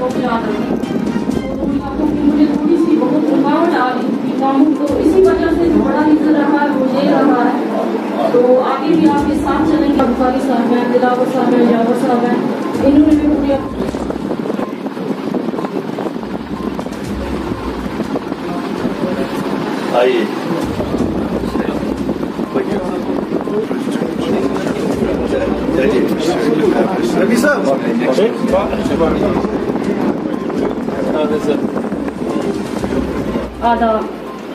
बहुत ज़्यादा, तो मुझे थोड़ी सी बहुत रुकावट आ रही थी कामों, तो इसी वजह से बड़ा निकल रहा है, वो ले रहा है। तो आगे भी आपके साथ चलेंगे। बुखारी साहब हैं, दिलावर साहब हैं, यावर साहब हैं, इन्होंने भी पूरी आइए रवि साहब। आदाब।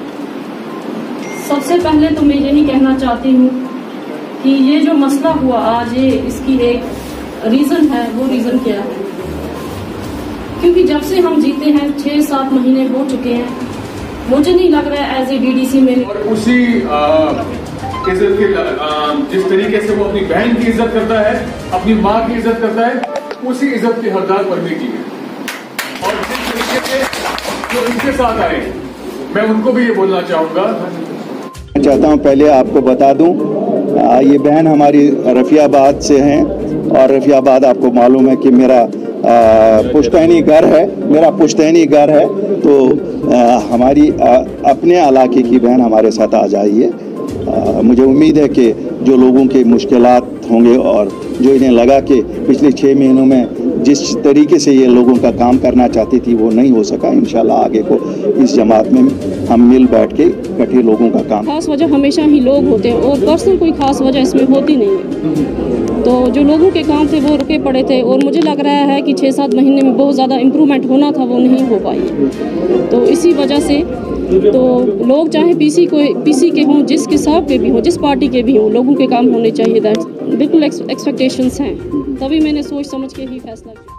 सबसे पहले तो मैं यही कहना चाहती हूँ कि ये जो मसला हुआ आज, ये इसकी एक रीजन है। वो रीजन क्या है? क्योंकि जब से हम जीते हैं 6-7 महीने हो चुके हैं, मुझे नहीं लग रहा है एज ए डीडीसी में और उसी इज्जत के जिस तरीके से वो अपनी बहन की इज्जत करता है, अपनी माँ की इज्जत करता है, उसी इज्जत के हकदार परमीर जी है। और जिस तरीके से जो इनके साथ आए, मैं उनको भी ये बोलना चाहूंगा। मैं चाहता हूँ पहले आपको बता दूं, ये बहन हमारी रफियाबाद से हैं और रफियाबाद आपको मालूम है कि मेरा पुश्तैनी घर है, मेरा पुश्तैनी घर है। तो हमारी अपने इलाके की बहन हमारे साथ आ जाइए। मुझे उम्मीद है कि जो लोगों के मुश्किलात होंगे और जो इन्हें लगा कि पिछले 6 महीनों में जिस तरीके से ये लोगों का काम करना चाहती थी वो नहीं हो सका, इंशाल्लाह आगे को इस जमात में हम मिल बैठ के इकट्ठे लोगों का काम। खास वजह हमेशा ही लोग होते हैं और पर्सनल कोई खास वजह इसमें होती नहीं है। तो जो लोगों के काम थे वो रुके पड़े थे और मुझे लग रहा है कि 6-7 महीने में बहुत ज़्यादा इम्प्रूवमेंट होना था, वो नहीं हो पाई। तो इसी वजह से तो लोग चाहे पीसी के हों, जिस हिसाब के भी हों, जिस पार्टी के भी हों, लोगों के काम होने चाहिए। दैट बिल्कुल एक्सपेक्टेशंस हैं, तभी मैंने सोच समझ के ही फैसला किया।